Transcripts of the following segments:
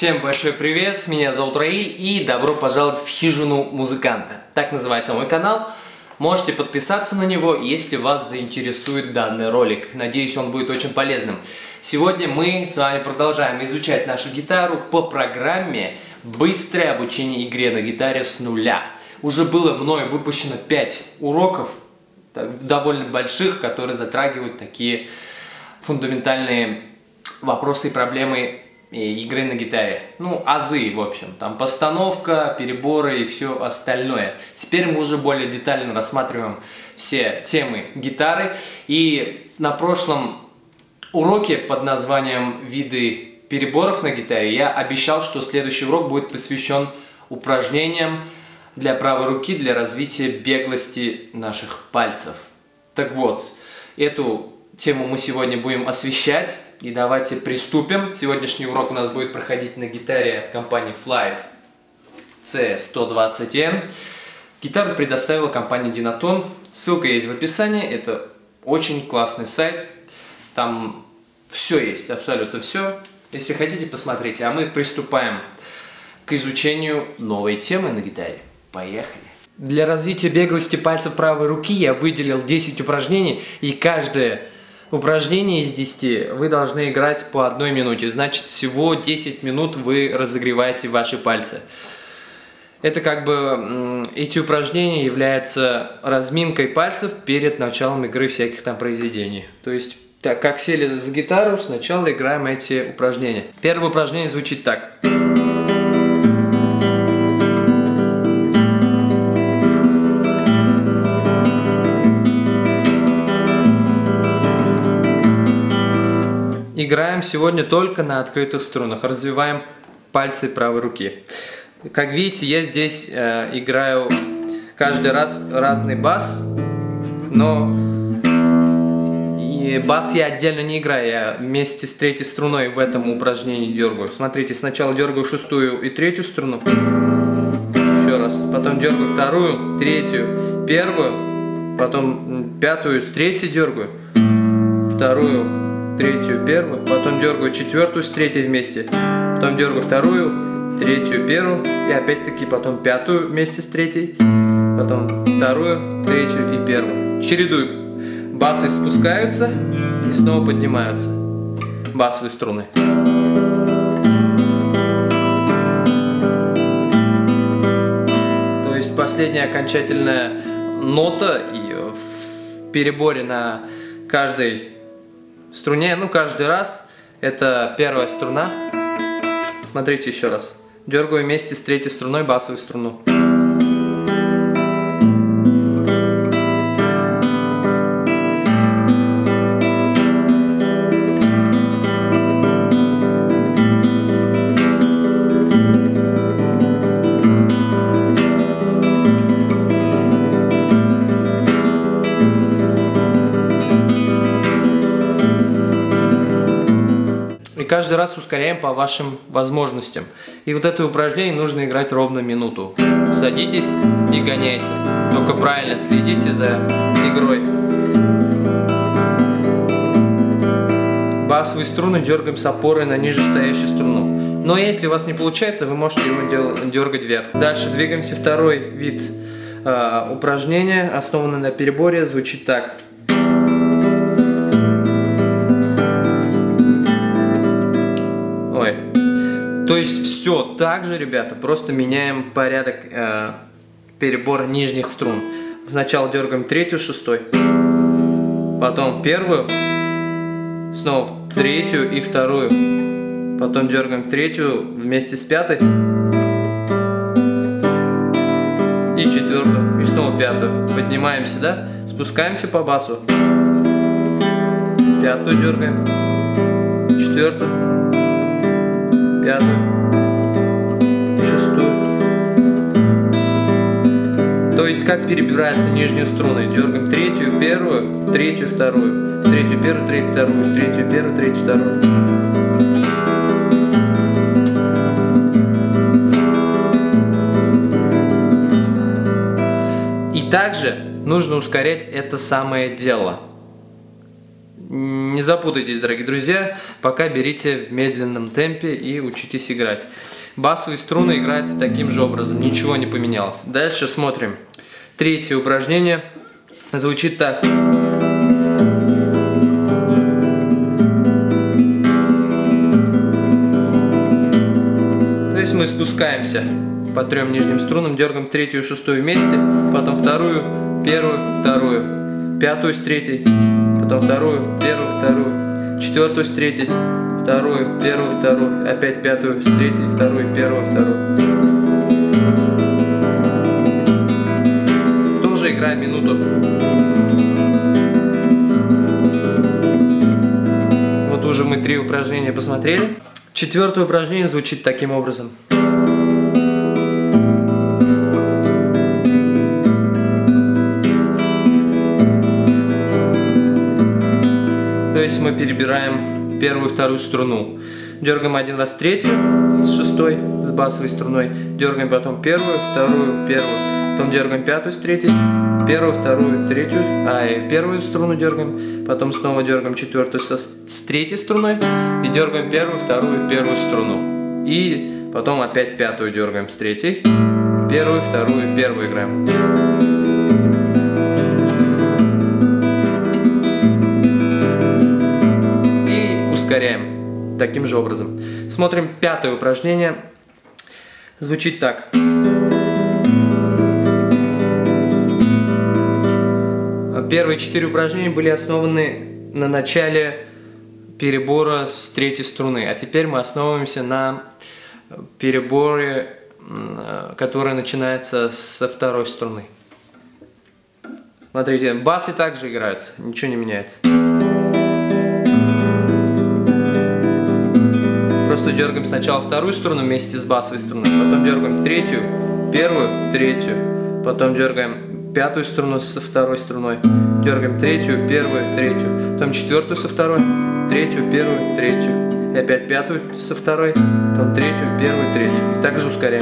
Всем большой привет, меня зовут Раиль и добро пожаловать в хижину музыканта. Так называется мой канал. Можете подписаться на него, если вас заинтересует данный ролик. Надеюсь, он будет очень полезным. Сегодня мы с вами продолжаем изучать нашу гитару по программе «Быстрое обучение игре на гитаре с нуля». Уже было мной выпущено 5 уроков, довольно больших, которые затрагивают такие фундаментальные вопросы и проблемы игры на гитаре. Ну, азы, в общем. Там постановка, переборы и все остальное. Теперь мы уже более детально рассматриваем все темы гитары. И на прошлом уроке под названием «Виды переборов на гитаре» я обещал, что следующий урок будет посвящен упражнениям для правой руки, для развития беглости наших пальцев. Так вот, эту тему мы сегодня будем освещать. И давайте приступим. Сегодняшний урок у нас будет проходить на гитаре от компании Flight C120N. Гитару предоставила компания Dynaton. Ссылка есть в описании. Это очень классный сайт. Там все есть, абсолютно все. Если хотите, посмотрите. А мы приступаем к изучению новой темы на гитаре. Поехали! Для развития беглости пальцев правой руки я выделил 10 упражнений, и каждое упражнение из 10 вы должны играть по 1 минуте. Значит, всего 10 минут вы разогреваете ваши пальцы. Это как бы эти упражнения являются разминкой пальцев перед началом игры всяких там произведений. То есть, так как сели за гитару, сначала играем эти упражнения. Первое упражнение звучит так. Играем сегодня только на открытых струнах, развиваем пальцы правой руки. Как видите, я здесь играю каждый раз разный бас, но и бас я отдельно не играю, я вместе с третьей струной в этом упражнении дергаю. Смотрите, сначала дергаю шестую и третью струну, еще раз, потом дергаю вторую, третью, первую, потом пятую с третьей дергаю, вторую, третью, первую, потом дергаю четвертую с третьей вместе, потом дергаю вторую, третью, первую, и опять-таки потом пятую вместе с третьей, потом вторую, третью и первую. Чередую. Басы спускаются и снова поднимаются. Басовые струны. То есть последняя окончательная нота и в переборе на каждой струне, ну каждый раз, это первая струна. Смотрите еще раз. Дергаю вместе с третьей струной басовую струну. Каждый раз ускоряем по вашим возможностям. И вот это упражнение нужно играть ровно минуту. Садитесь и гоняйте. Только правильно следите за игрой. Басовые струны дергаем с опорой на нижестоящую струну. Но если у вас не получается, вы можете его дергать вверх. Дальше двигаемся. Второй вид упражнения, основанный на переборе, звучит так. То есть все так же, ребята, просто меняем порядок перебора нижних струн. Сначала дергаем третью, шестой, потом первую, снова третью и вторую, потом дергаем третью вместе с пятой и четвертую, и снова пятую. Поднимаемся, да? Спускаемся по басу, пятую дергаем, четвертую, пятую, шестую. То есть как перебираются нижние струны. Дергаем третью, первую, третью, вторую, третью, первую, третью, вторую, третью, первую, третью, вторую. И также нужно ускорять это самое дело. Не запутайтесь, дорогие друзья, пока берите в медленном темпе и учитесь играть. Басовые струны играются таким же образом, ничего не поменялось. Дальше смотрим. Третье упражнение звучит так. То есть мы спускаемся по трем нижним струнам, дергаем третью и шестую вместе, потом вторую, первую, вторую, пятую с третьей, потом вторую, первую, вторую, четвертую с третьей, вторую, первую, вторую, опять пятую с третьей, вторую, первую, вторую. Тоже играем минуту. Вот уже мы 3 упражнения посмотрели. Четвертое упражнение звучит таким образом. То есть мы перебираем первую и вторую струну. Дергаем один раз третью с шестой, с басовой струной. Дергаем потом первую, вторую, первую. Потом дергаем пятую с третьей, первую, вторую, третью. Первую струну дергаем. Потом снова дергаем четвертую с третьей струной. И дергаем первую, вторую, первую струну. И потом опять пятую дергаем с третьей. Первую, вторую, первую играем. Ускоряем таким же образом. Смотрим пятое упражнение. Звучит так. Первые 4 упражнения были основаны на начале перебора с третьей струны, а теперь мы основываемся на переборе, который начинается со второй струны. Смотрите, басы также играются, ничего не меняется. Просто дергаем сначала вторую струну вместе с басовой струной, потом дергаем третью, первую, третью, потом дергаем пятую струну со второй струной, дергаем третью, первую, третью, потом четвертую со второй, третью, первую, третью, и опять пятую со второй, потом третью, первую, третью. И также ускоряем.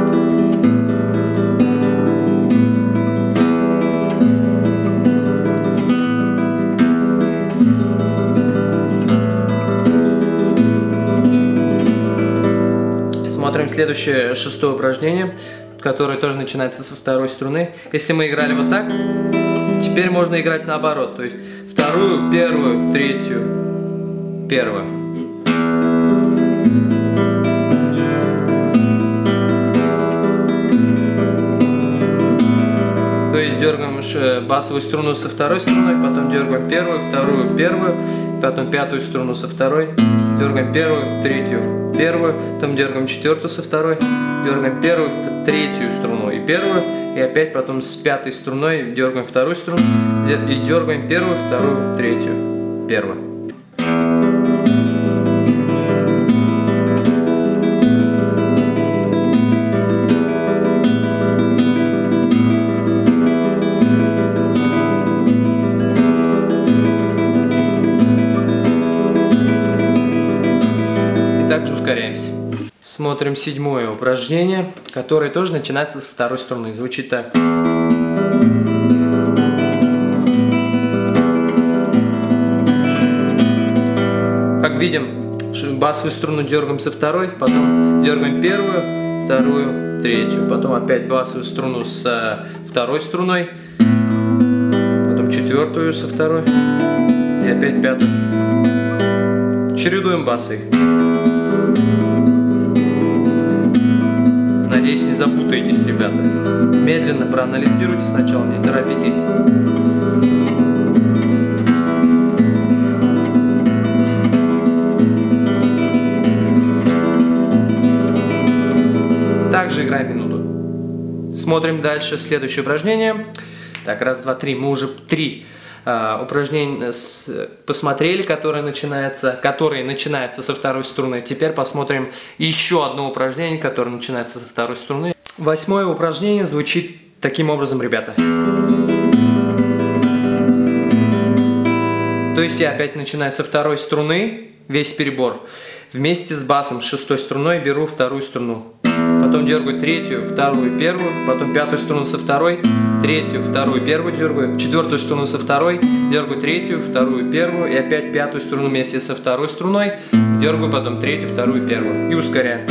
Смотрим следующее, шестое упражнение, которое тоже начинается со второй струны. Если мы играли вот так, теперь можно играть наоборот. То есть вторую, первую, третью, первую. То есть дергаем басовую струну со второй струной, потом дергаем первую, вторую, первую, потом пятую струну со второй, дергаем первую, третью, первую, потом дергаем четвертую со второй, дергаем первую, третью струну и первую, и опять потом с пятой струной дергаем вторую струну и дергаем первую, вторую, третью, первую. Также ускоряемся. Смотрим седьмое упражнение, которое тоже начинается со второй струны. Звучит так. Как видим, басовую струну дергаем со второй, потом дергаем первую, вторую, третью, потом опять басовую струну со второй струной, потом четвертую со второй и опять пятую. Чередуем басы. Надеюсь, не запутаетесь, ребята. Медленно проанализируйте сначала, не торопитесь. Также играем минуту. Смотрим дальше следующее упражнение. Так, раз, два, три. Мы уже 3 упражнения посмотрели, которые начинаются со второй струны. Теперь посмотрим еще одно упражнение, которое начинается со второй струны. 8-е упражнение звучит таким образом, ребята. То есть я опять начинаю со второй струны, весь перебор. Вместе с басом, с 6-й струной беру вторую струну. Потом дергаю третью, вторую, первую, потом пятую струну со второй, третью, вторую, первую дергаю, четвертую струну со второй, дергаю третью, вторую, первую, и опять пятую струну вместе со второй струной, дергаю потом третью, вторую, первую и ускоряю.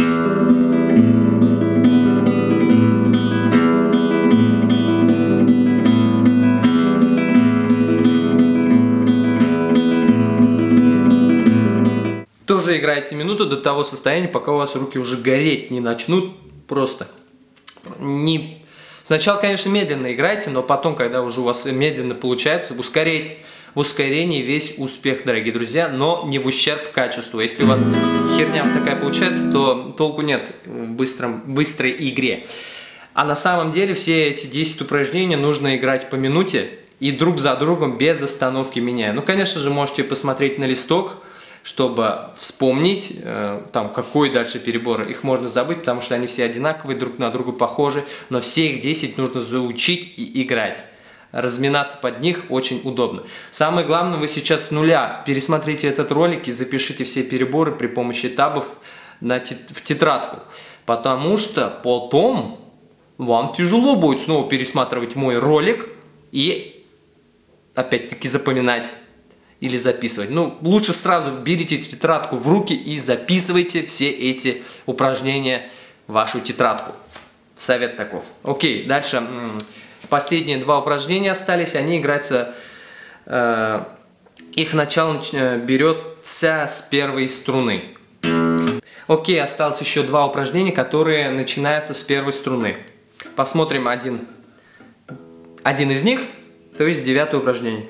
Тоже играете минуту до того состояния, пока у вас руки уже гореть не начнут. Просто не... Сначала, конечно, медленно играйте, но потом, когда уже у вас медленно получается, ускорить в ускорении весь успех, дорогие друзья, но не в ущерб качеству. Если у вас херня такая получается, то толку нет в быстрой игре. А на самом деле все эти 10 упражнений нужно играть по минуте и друг за другом без остановки меняя. Ну, конечно же, можете посмотреть на листок, чтобы вспомнить, там, какой дальше перебор. Их можно забыть, потому что они все одинаковые, друг на друга похожи, но все их 10 нужно заучить и играть. Разминаться под них очень удобно. Самое главное, вы сейчас с нуля пересмотрите этот ролик и запишите все переборы при помощи табов в тетрадку, потому что потом вам тяжело будет снова пересматривать мой ролик и опять-таки запоминать или записывать. Ну, лучше сразу берите тетрадку в руки и записывайте все эти упражнения в вашу тетрадку. Совет таков. Окей, дальше. Последние два упражнения остались. Они играются... их начало берется с первой струны. Окей, осталось еще два упражнения, которые начинаются с первой струны. Посмотрим один из них, то есть 9-е упражнение.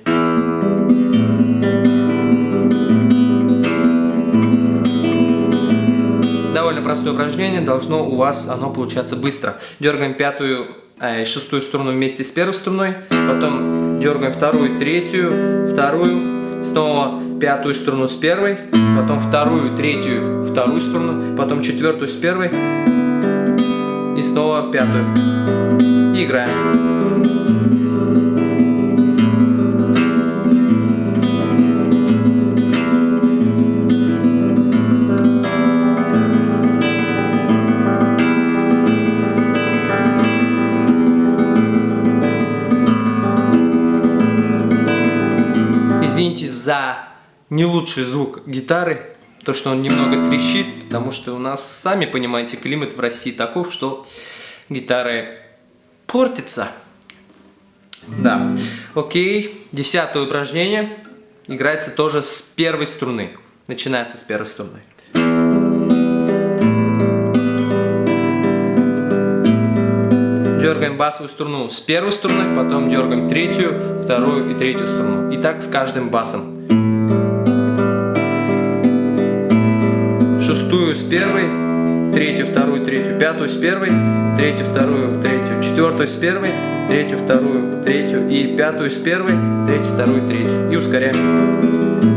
Довольно простое упражнение, должно у вас оно получаться быстро. Дергаем шестую струну вместе с первой струной, потом дергаем вторую, третью, вторую, снова пятую струну с первой, потом вторую, третью, вторую струну, потом четвертую с первой и снова пятую. И играем. Извините за не лучший звук гитары, то что он немного трещит, потому что у нас, сами понимаете, климат в России таков, что гитары портятся. Да, окей, 10-е упражнение играется тоже с первой струны, начинается с первой струны. Дергаем басовую струну с первой струны, потом дергаем третью, вторую и третью струну. И так с каждым басом. Шестую с первой, третью, вторую, третью, пятую с первой, третью, вторую, третью, четвертую с первой, третью, вторую, третью и пятую с первой, третью, вторую, третью. И ускоряем.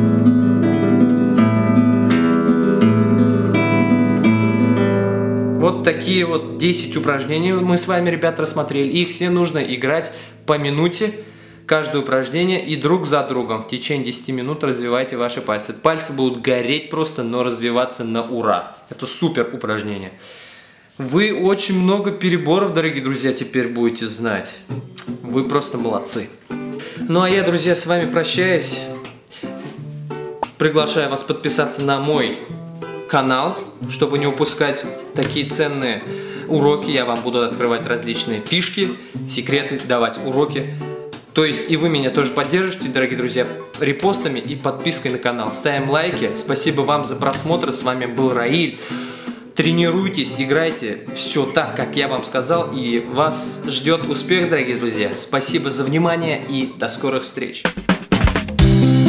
Вот такие вот 10 упражнений мы с вами, ребята, рассмотрели. Их все нужно играть по минуте, каждое упражнение, и друг за другом. В течение 10 минут развивайте ваши пальцы. Пальцы будут гореть просто, но развиваться на ура. Это супер упражнение. Вы очень много переборов, дорогие друзья, теперь будете знать. Вы просто молодцы. Ну а я, друзья, с вами прощаюсь. Приглашаю вас подписаться на мой канал, чтобы не упускать такие ценные уроки. Я вам буду открывать различные фишки, секреты, давать уроки. То есть и вы меня тоже поддержите, дорогие друзья, репостами и подпиской на канал. Ставим лайки. Спасибо вам за просмотр. С вами был Раиль. Тренируйтесь, играйте все так, как я вам сказал, и вас ждет успех, дорогие друзья. Спасибо за внимание и до скорых встреч.